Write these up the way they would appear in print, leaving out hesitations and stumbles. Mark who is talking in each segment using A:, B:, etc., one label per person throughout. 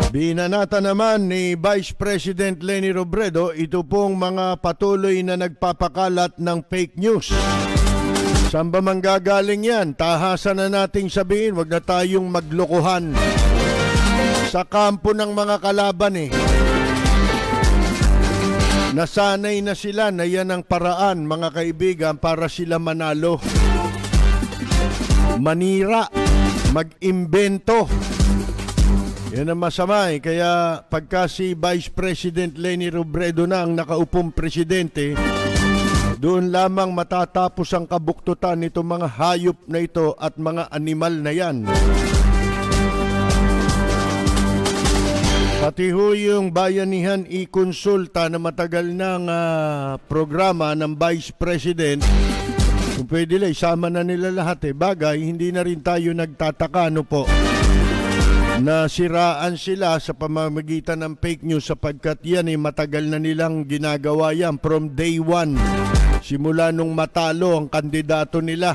A: Binanata naman ni Vice President Leni Robredo ito pong mga patuloy na nagpapakalat ng fake news. Saan ba manggagaling yan? Tahasan na nating sabihin, wag na tayong maglokohan sa kampo ng mga kalaban eh. Nasanay na sila na yan ang paraan, mga kaibigan, para sila manalo. Manira, mag-imbento. Yan ang masama eh. Kaya pagka si Vice President Leni Robredo na ang nakaupong presidente, doon lamang matatapos ang kabuktutan nitong mga hayop na ito at mga animal na yan. Pati ho yung Bayanihan i-konsulta na matagal ng programa ng Vice President, kung pwede lang, isama na nila lahat eh. Bagay, hindi na rin tayo nagtataka, no po, na siraan sila sa pamamagitan ng fake news sapagkat yan eh, matagal na nilang ginagawa yan from day one. Simula nung matalo ang kandidato nila.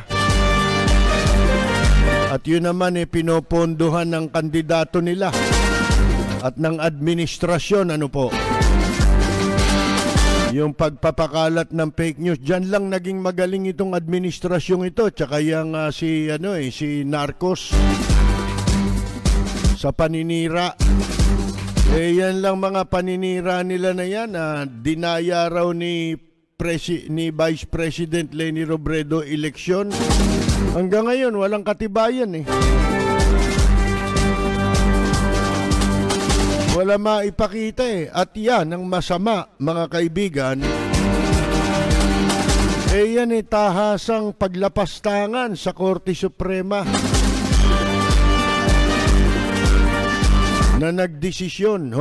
A: At yun naman eh, pinopondohan ng kandidato nila at ng administrasyon, ano po. Yung pagpapakalat ng fake news, dyan lang naging magaling itong administrasyong ito. Tsaka yung si Narcos sa paninira. Eh yan lang mga paninira nila na yan. Dinaya raw ni Vice President Leni Robredo eleksyon. Hanggang ngayon walang katibayan eh. Wala maipakita eh. At yan ang masama, mga kaibigan. Eh yan eh, tahasang paglapastangan sa Korte Suprema na nagdesisyon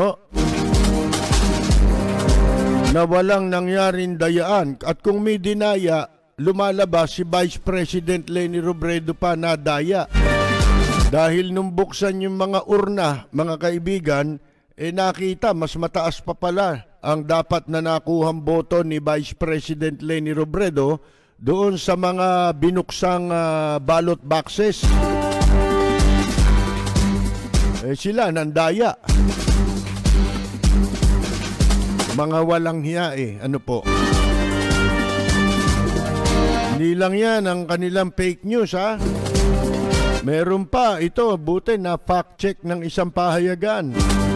A: na walang nangyaring dayaan. At kung may dinaya, lumalabas si Vice President Leni Robredo pa na daya. Dahil nung buksan yung mga urna, mga kaibigan, nakita mas mataas pa pala ang dapat na nakuhang boto ni Vice President Leni Robredo doon sa mga binuksang ballot boxes. Sila nandaya. Mga walang hiya ano po. Hindi lang yan ang kanilang fake news Meron pa ito, buti na fact check ng isang pahayagan.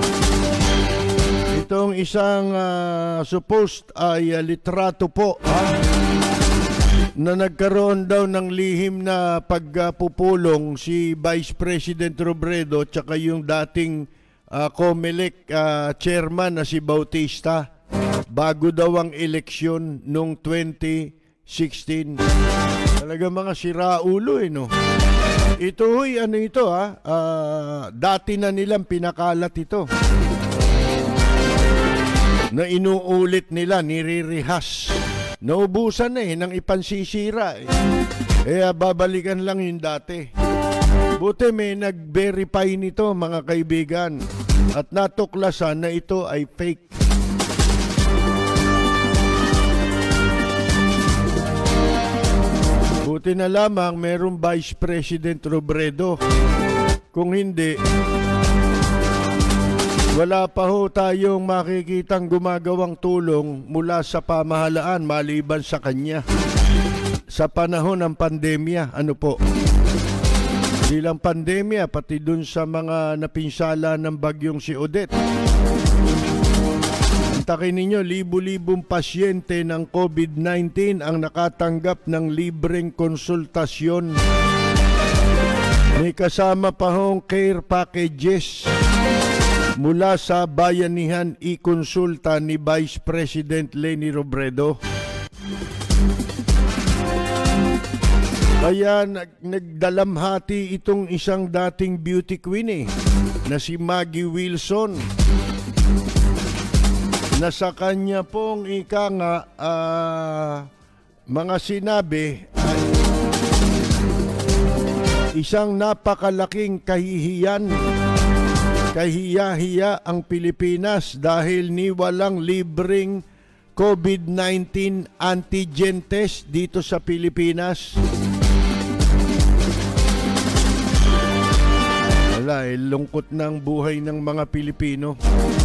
A: Itong isang supposed ay litrato po na nagkaroon daw ng lihim na pagpupulong si Vice President Robredo tsaka yung dating COMELEC chairman na si Bautista bago daw ang eleksyon noong 2016. Talaga mga siraulo no. Ito hoy dati na nilang pinakalat ito. Na inuulit nila, nire-rehas. Naubusan na ng ipansisira babalikan lang yung dati. Buti may nag-verify nito, mga kaibigan, at natuklasan na ito ay fake. Buti na lamang merong Vice President Robredo. Kung hindi, wala pa ho tayong makikitang gumagawang tulong mula sa pamahalaan maliban sa kanya. Sa panahon ng pandemya, ano po? Hindi lang pandemya, pati dun sa mga napinsala ng bagyong si Odette. Takin ninyo, libu-libong pasyente ng COVID-19 ang nakatanggap ng libreng konsultasyon. May kasama pa hong care packages mula sa Bayanihan i-konsulta ni Vice President Leni Robredo. Kaya nagdalamhati itong isang dating beauty queen na si Maggie Wilson, na sa kanya pong mga sinabi ay isang napakalaking kahihiyan. Kahiya-hiya ang Pilipinas dahil ni walang libreng COVID-19 antigen test dito sa Pilipinas. Wala lungkot ng buhay ng mga Pilipino.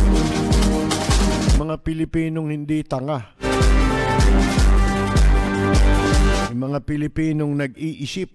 A: Mga Pilipinong hindi tanga. Yung mga Pilipinong nag-iisip.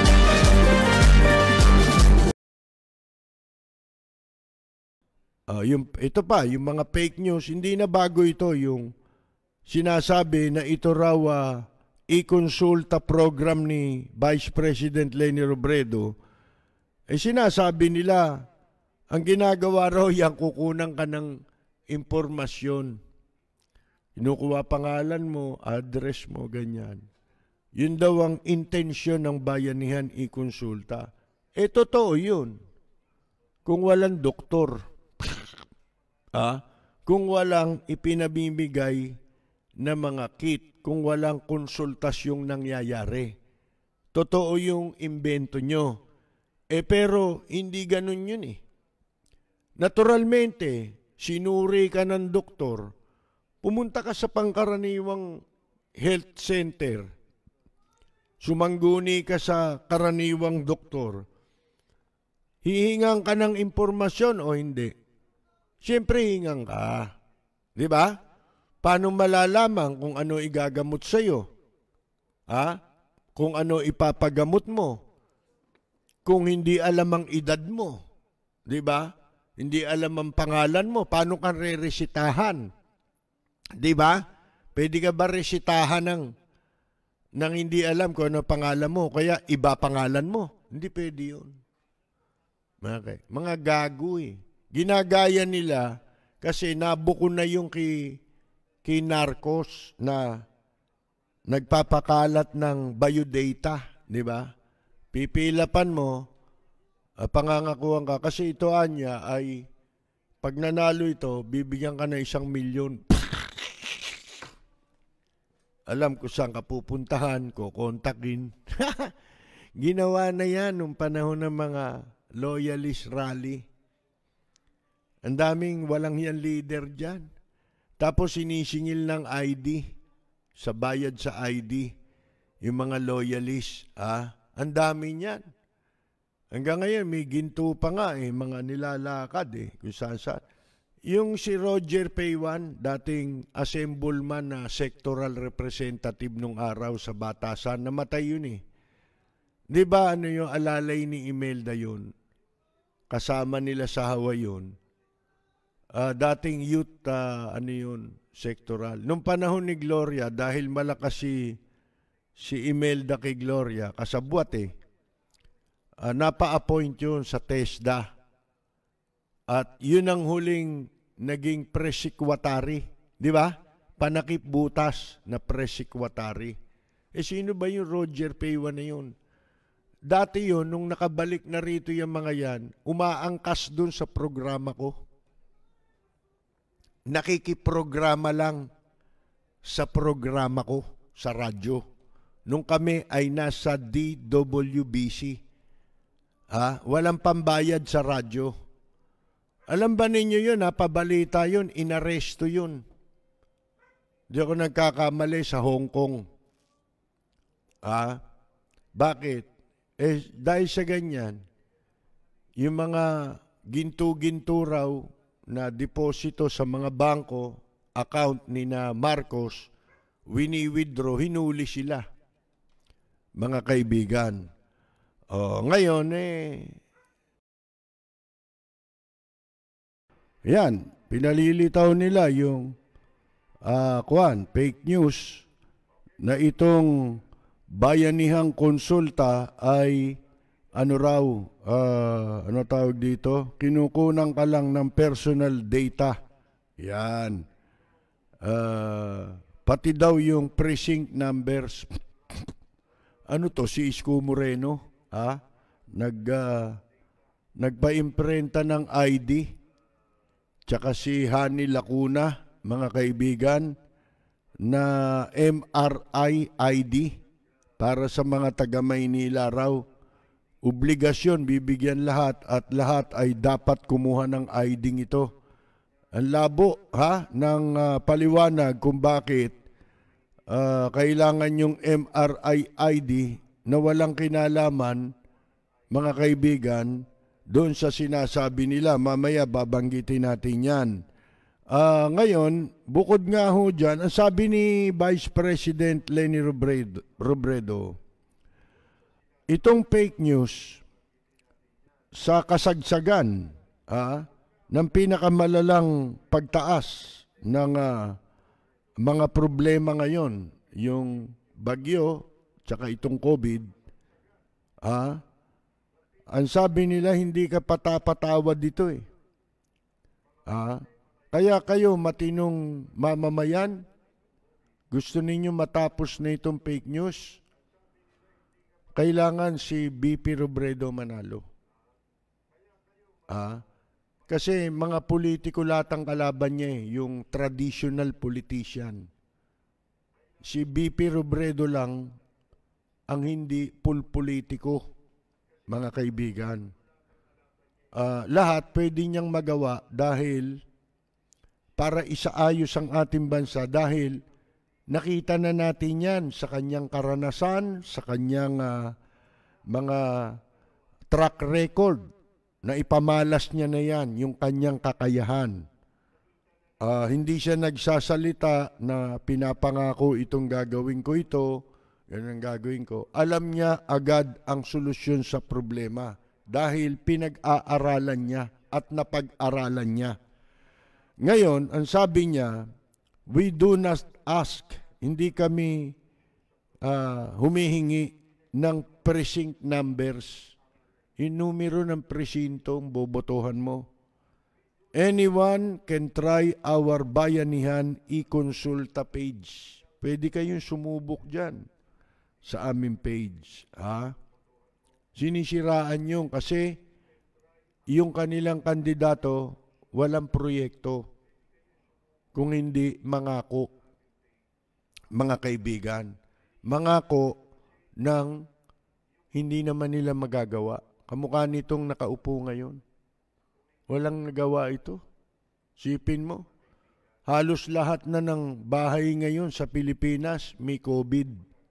A: Ito pa, yung mga fake news, hindi na bago ito. Yung sinasabi na ito raw i-consulta program ni Vice President Leni Robredo. Sinasabi nila, ang ginagawa raw yan, kukunan ka ng impormasyon. Kinukuha pangalan mo, address mo, ganyan. Yun daw ang intensyon ng bayanihan i-konsulta. Totoo yun. Kung walang doktor, kung walang ipinabibigay na mga kit, kung walang konsultasyong nangyayari. Totoo yung imbento nyo. Pero hindi ganun yun eh. Naturalmente, sinuri ka ng doktor, pumunta ka sa pangkaraniwang health center, sumangguni ka sa karaniwang doktor, hihingan ka ng impormasyon o hindi? Siyempre hingan ka. Di ba? Paano malalaman kung ano igagamot sa'yo? Kung ano ipapagamot mo? Kung hindi alam ang edad mo, di ba? Hindi alam ang pangalan mo, paano ka re-resitahan? Di ba? Pwede ka ba resitahan ng hindi alam kung ano pangalan mo, kaya iba pangalan mo? Hindi pwede yun. Okay. Mga gago eh. Ginagaya nila kasi nabuko na yung kay Narcos na nagpapakalat ng biodata, di ba? Pipilapan mo, pangangakuhan ka. Kasi ito, Anya, ay pag nanalo ito, bibigyan ka na 1 milyon. Alam ko saan ka pupuntahan, kukontakin. Ginawa na yan nung panahon ng mga loyalist rally. Ang daming walang yan leader dyan. Tapos sinisingil ng ID, sa bayad sa ID, yung mga loyalist, ang dami niyan. Hanggang ngayon, may ginto pa nga mga nilalakad kung saan saan. Yung si Roger Paywan, dating assembleman na sectoral representative nung araw sa Batasan, namatay yun Di ba yung alalay ni Imelda yun? Kasama nila sa Hawaii yun. Dating youth, sectoral. Nung panahon ni Gloria, dahil malakas si Imelda kay Gloria, kasabwat napa-appoint yun sa TESDA. At yun ang huling naging press-secretary. Di ba? Panakip butas na press-secretary. Sino ba yung Roger Paywan na yun? Dati yun, nung nakabalik na rito yung mga yan, umaangkas dun sa programa ko. Nakikiprograma lang sa programa ko sa radyo. Nung kami ay nasa DWBC. Walang pambayad sa radyo. Alam ba ninyo yun, pabalita yun, inaresto yun. Di ako nagkakamali sa Hong Kong. Bakit? Dahil sa ganyan, yung mga ginto-ginto raw na deposito sa mga bangko, account ni na Marcos, wini-withdraw, hinuli sila. Mga kaibigan. Ngayon yan, pinalilitaw nila yung fake news na itong bayanihang konsulta ay tawag dito? Kinukunan ka lang ng personal data. Yan. Pati daw yung precinct numbers. Si Isko Moreno? Nagpa-imprenta ng ID. Tsaka si Hani Lacuna, mga kaibigan, na MRI ID para sa mga taga-Maynila raw. Obligasyon, bibigyan lahat at lahat ay dapat kumuha ng ID ito. Ang labo ng paliwanag kung bakit kailangan yung MRI ID na walang kinalaman, mga kaibigan, doon sa sinasabi nila. Mamaya babanggitin natin yan. Ngayon, bukod nga ho dyan, ang sabi ni Vice President Leni Robredo, itong fake news sa kasagsagan ng pinakamalalang pagtaas ng mga problema ngayon, yung bagyo, tsaka itong COVID, ang sabi nila, hindi ka patapatawad dito eh. Kaya kayo, matinong mamamayan, gusto ninyo matapos na itong fake news, kailangan si BP Robredo manalo. Kasi mga politiko latang kalaban niya yung traditional politician. Si BP Robredo lang ang hindi politiko, mga kaibigan. Lahat pwede niyang magawa dahil para isaayos ang ating bansa, dahil nakita na natin yan sa kanyang karanasan, sa kanyang mga track record, na ipamalas niya na yan, yung kanyang kakayahan. Hindi siya nagsasalita na pinapangako itong gagawin ko ito, yan ang gagawin ko. Alam niya agad ang solusyon sa problema dahil pinag-aaralan niya at napag-aralan niya. Ngayon, ang sabi niya, we do not ask, hindi kami humihingi ng precinct numbers. Yung numero ng presinto, bobotohan mo. Anyone can try our Bayanihan e-consulta page. Pwede kayong sumubok dyan sa aming page. Sinisiraan yung kasi yung kanilang kandidato walang proyekto kung hindi mangako. Mga kaibigan, mangako ng hindi naman nila magagawa. Kamukha nitong nakaupo ngayon. Walang nagawa ito. Sipin mo, halos lahat na ng bahay ngayon sa Pilipinas may COVID.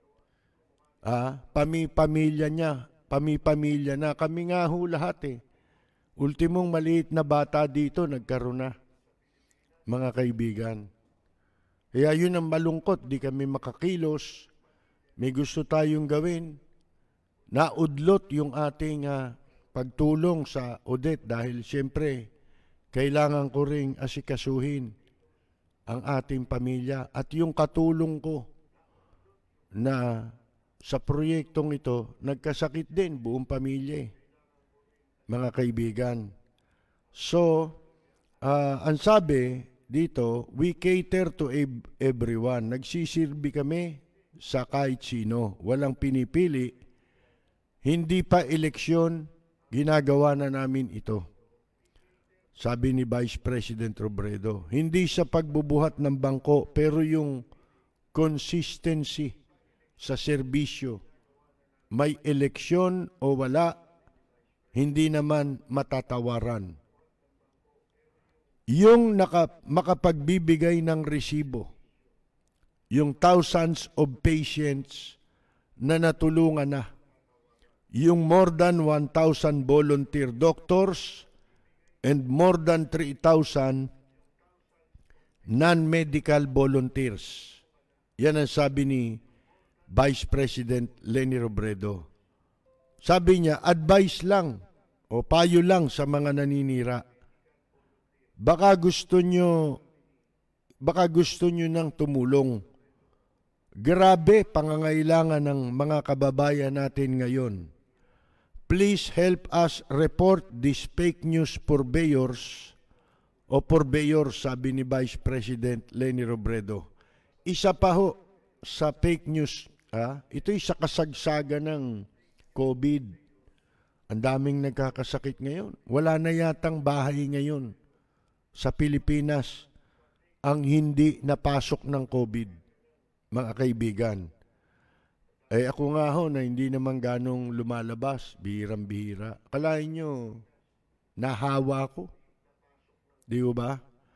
A: Pamilya na. Kami nga ho lahat eh. Ultimong maliit na bata dito nagkaroon na, mga kaibigan. Kaya yun ang malungkot, di kami makakilos. May gusto tayong gawin. Naudlot yung ating pagtulong sa Odette dahil siyempre kailangan ko ring asikasuhin ang ating pamilya at yung katulong ko na sa proyektong ito, nagkasakit din buong pamilya mga kaibigan. So, ang sabi dito, we cater to everyone. Nagsisilbi kami sa kahit sino. Walang pinipili. Hindi pa eleksyon, ginagawa na namin ito. Sabi ni Vice President Robredo, hindi sa pagbubuhat ng bangko, pero yung consistency sa serbisyo. May eleksyon o wala, hindi naman matatawaran. Yung makapagbibigay ng resibo, yung thousands of patients na natulungan na, yung more than 1,000 volunteer doctors and more than 3,000 non-medical volunteers. Yan ang sabi ni Vice President Leni Robredo. Sabi niya, advice lang o payo lang sa mga naninira. Baka gusto nyo nang tumulong. Grabe pangangailangan ng mga kababayan natin ngayon. Please help us report these fake news purveyors o purveyors, sabi ni Vice President Leni Robredo. Isa pa ho sa fake news, ito'y sa kasagsagan ng COVID. Ang daming nagkakasakit ngayon. Wala na yatang bahay ngayon sa Pilipinas ang hindi napasok ng COVID, mga kaibigan. Ako nga ho na hindi naman ganong lumalabas, bihirang-bihira. Kalahin nyo, nahawa ko. Di ba?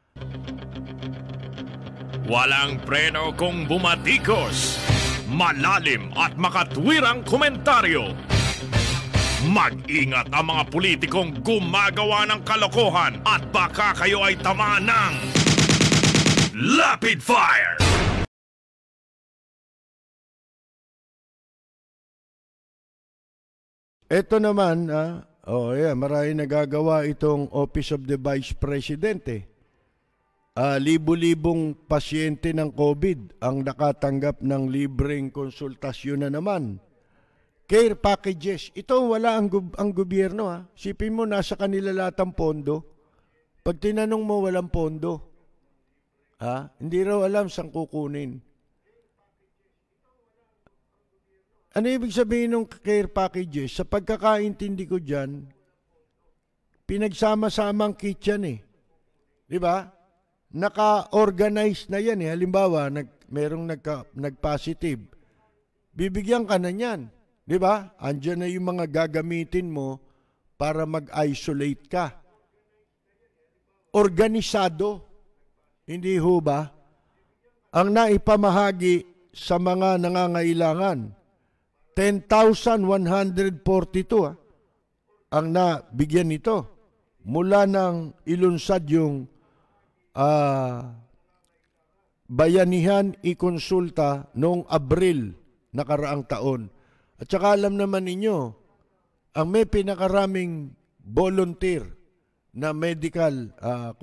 B: Walang preno kung bumatikos. Malalim at makatwirang komentaryo. Mag-ingat ang mga politikong gumagawa ng kalokohan at baka kayo ay tamaan ng Lapid Fire!
A: Ito naman, marami nagagawa itong Office of the Vice President. Libo-libong pasyente ng COVID ang nakatanggap ng libreng konsultasyon na naman. Care packages. Ito wala ang gobyerno. Sipin mo, nasa kanila lahat ang pondo. Pag tinanong mo, walang pondo. Hindi raw alam saan kukunin. Ano ibig sabihin ng care packages? Sa pagkakaintindi ko dyan, pinagsama-sama ang kit yan . Di ba? Naka-organize na yan . Halimbawa, merong nag-positive. Bibigyan ka na yan. Di ba? Andiyan na yung mga gagamitin mo para mag-isolate ka. Organisado. Hindi ho ba? Ang naipamahagi sa mga nangangailangan, 10,142 ang nabigyan nito. Mula nang ilunsad yung bayanihan ikonsulta noong Abril nakaraang taon. At saka alam naman ninyo, ang may pinakaraming volunteer na medical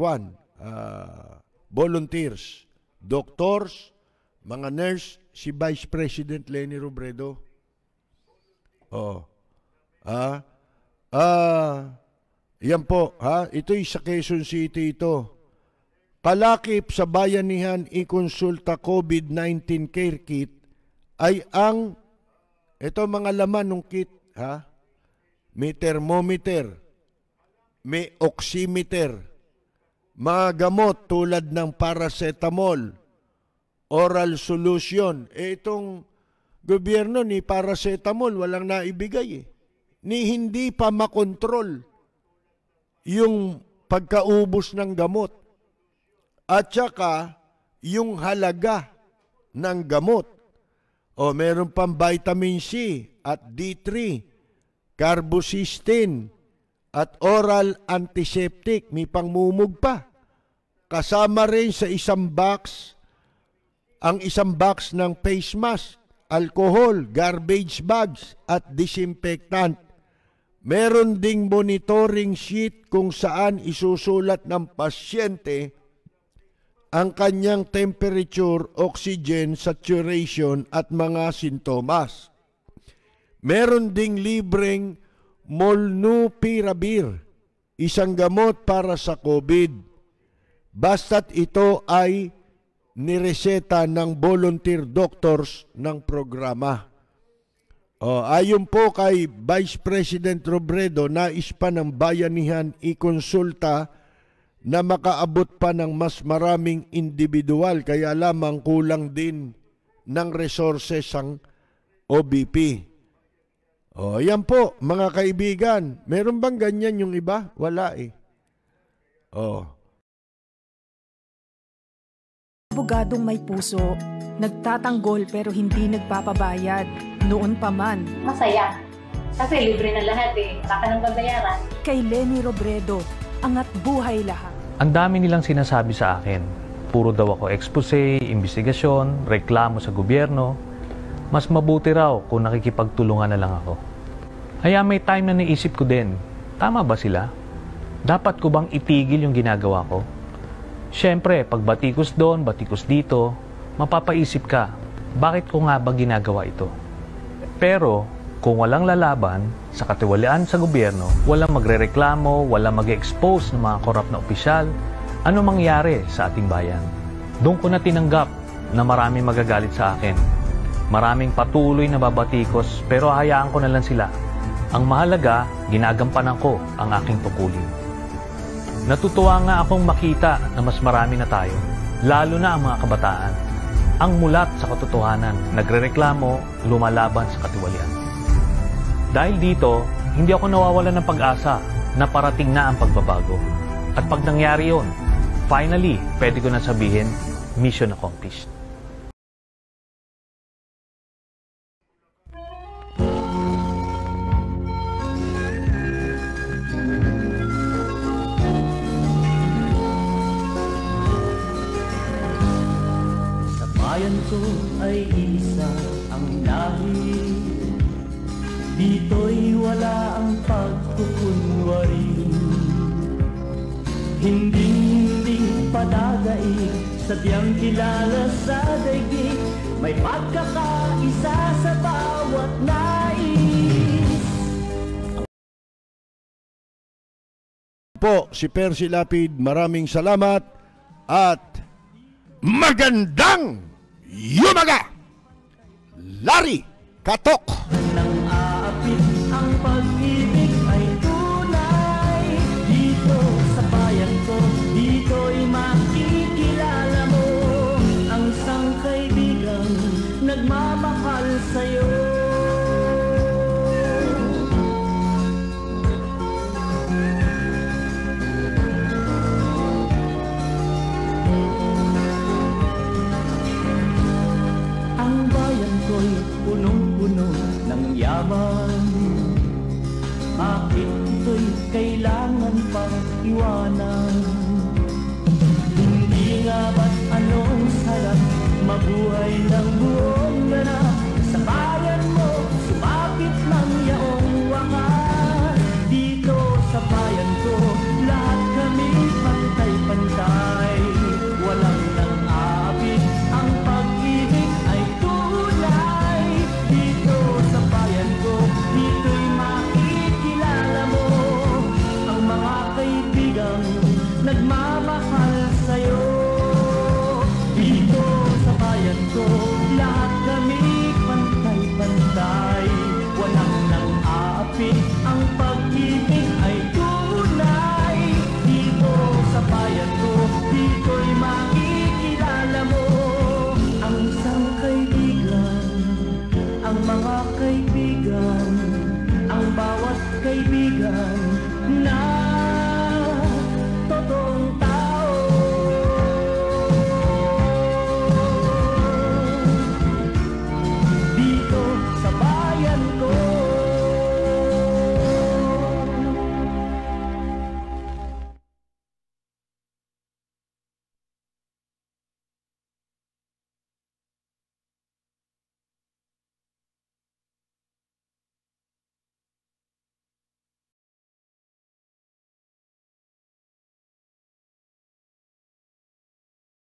A: volunteers, doctors, mga nurse, si Vice President Leni Robredo. Yan po, ito'y sa Quezon City ito. Kalakip sa bayanihan ikonsulta COVID-19 care kit ay ang ito mga laman ng kit, may thermometer, may oximeter, mga gamot tulad ng paracetamol, oral solution. Itong gobyerno ni paracetamol walang naibigay . Ni hindi pa makontrol yung pagkaubos ng gamot. At saka yung halaga ng gamot. Meron pang vitamin C at D3, carbocysteine, at oral antiseptic. May pangmumug pa. Kasama rin sa isang box, ang isang box ng face mask, alcohol, garbage bags, at disinfectant. Meron ding monitoring sheet kung saan isusulat ng pasyente ang kanyang temperature, oxygen, saturation at mga sintomas. Meron ding libreng molnupiravir, isang gamot para sa COVID. Basta't ito ay nireseta ng volunteer doctors ng programa. Ayon po kay Vice President Robredo, nais pa ng bayanihan ikonsulta na makaabot pa ng mas maraming individual, kaya lamang kulang din ng resources ang OBP. Yan po, mga kaibigan. Meron bang ganyan yung iba? Wala .
C: Abogadong may puso, nagtatanggol pero hindi nagpapabayad. Noon pa man.
D: Masaya. Kasi libre na lahat Wala ka nang babayaran.
C: Kay Leni Robredo, angat buhay lahat.
E: Ang dami nilang sinasabi sa akin. Puro daw ako expose, investigasyon, reklamo sa gobyerno. Mas mabuti raw kung nakikipagtulungan na lang ako. Kaya may time na naisip ko din, tama ba sila? Dapat ko bang itigil yung ginagawa ko? Siyempre, pag batikos doon, batikos dito, mapapaisip ka, bakit ko nga ba ginagawa ito? Pero, kung walang lalaban sa katiwalian sa gobyerno, walang magrereklamo, walang mag-expose ng mga korap na opisyal, ano mangyari sa ating bayan? Doon ko na tinanggap na maraming magagalit sa akin. Maraming patuloy na babatikos pero hayaan ko na lang sila. Ang mahalaga, ginagampanan ko ang aking tungkulin. Natutuwa nga akong makita na mas marami na tayo, lalo na ang mga kabataan. Ang mulat sa katotohanan, nagrereklamo, lumalaban sa katiwalian. Dahil dito, hindi ako nawawalan ng pag-asa na parating na ang pagbabago. At pag nangyari yun, finally, pwede ko na sabihin, mission accomplished.
F: bayan ko ay isa ang lahi. Dito'y wala ang pagkukunwari. Hindi padadaig, sadyang kilala sa daigdig. May pagkakaisa sa bawat nais.
A: Po, si Percy Lapid, maraming salamat at magandang yumaga! Larry Katok!
F: Nang aapit ang pag-ibig ay tunay. Dito sa bayan ko, dito'y makikilala mo ang isang kaibigang nagmamahal sa'yo. Ang bayan ko'y punong-puno ng yaman. Bakit ito'y kailangan pang iwanan? Hindi nga ba't anong sarap mabuhay ng buong ganap? Sa bayan mo, sumapit lang yaong wakas. Dito sa bayan ko, lahat kami pantay-pantay. Walang nang-aabit, ang pag-ibig ay tunay. Dito sa bayan ko, dito'y makikilala mo ang mga kaibigang nagmamahal sa'yo.